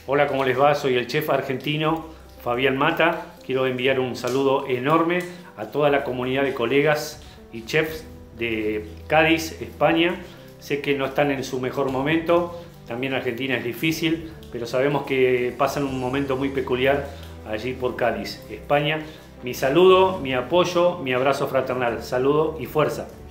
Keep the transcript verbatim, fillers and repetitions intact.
Hola, ¿cómo les va? Soy el chef argentino Fabián Mata. Quiero enviar un saludo enorme a toda la comunidad de colegas y chefs de Cádiz, España. Sé que no están en su mejor momento, también Argentina es difícil, pero sabemos que pasan un momento muy peculiar allí por Cádiz, España. Mi saludo, mi apoyo, mi abrazo fraternal. Saludo y fuerza.